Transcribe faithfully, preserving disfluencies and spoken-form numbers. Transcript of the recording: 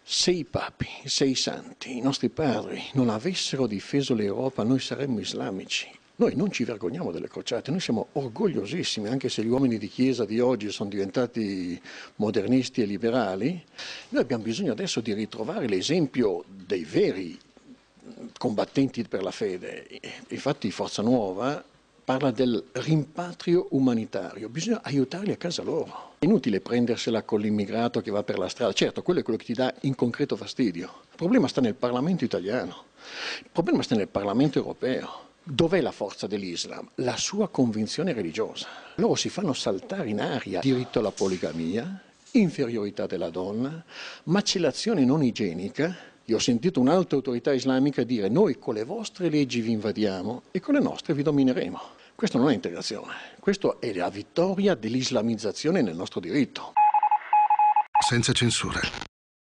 Se i papi, se i santi, i nostri padri non avessero difeso l'Europa, noi saremmo islamici. Noi non ci vergogniamo delle crociate, noi siamo orgogliosissimi, anche se gli uomini di chiesa di oggi sono diventati modernisti e liberali. Noi abbiamo bisogno adesso di ritrovare l'esempio dei veri combattenti per la fede. Infatti Forza Nuova parla del rimpatrio umanitario, bisogna aiutarli a casa loro. È inutile prendersela con l'immigrato che va per la strada, certo quello è quello che ti dà in concreto fastidio. Il problema sta nel Parlamento italiano, il problema sta nel Parlamento europeo. Dov'è la forza dell'Islam? La sua convinzione religiosa. Loro si fanno saltare in aria diritto alla poligamia, inferiorità della donna, macellazione non igienica. Io ho sentito un'altra autorità islamica dire: noi con le vostre leggi vi invadiamo e con le nostre vi domineremo. Questo non è integrazione, questo è la vittoria dell'islamizzazione nel nostro diritto. Senza censura.